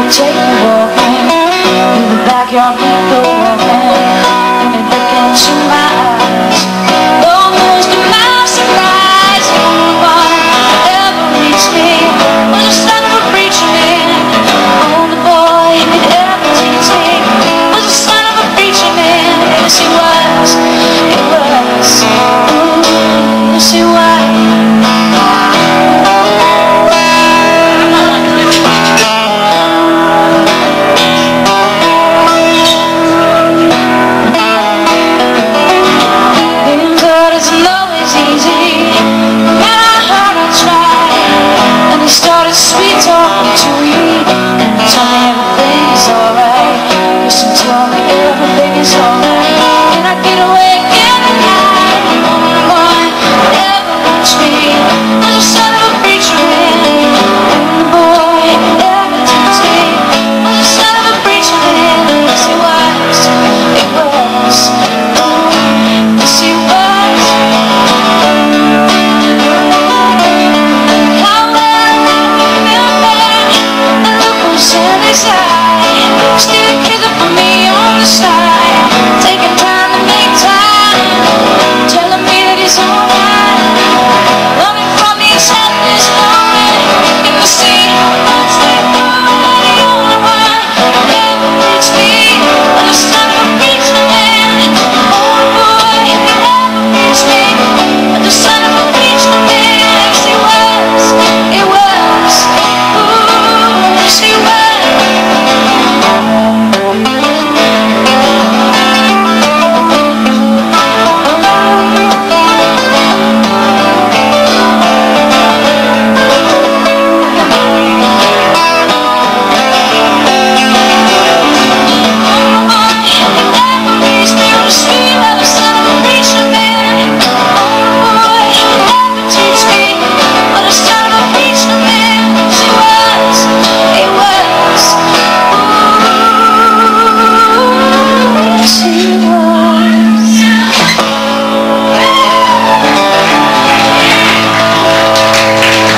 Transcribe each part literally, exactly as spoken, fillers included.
take me walking in the backyard, we go walking. Let me look into my eyes. Almost to my surprise, no one ever reached me. Was the son of a preacher man. Only boy who could ever teach me was the son of a preacher man. Yes, he was. He was. Ooh, yes, he was. Started sweet talking to me, and he told me everything's alright. Used to tell me everything is alright, and I get away again at night. No one ever reached me. Was the son of a preacher man. And the boy who ever teach me was the son of a preacher man. Yes, he was. He was. Yes, he was. Still kissing for me on the side, taking time to make time, telling me that he's alright. Running from me, sadness, knowing in the sea, much like the only one ever reached me. But the son of a preacher man, oh boy, if he ever reached me. But the son of a preacher man, yes he was, he was, ooh, yes he was.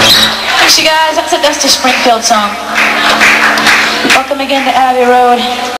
That's a Dusty Springfield song. Welcome again to Abbey Road.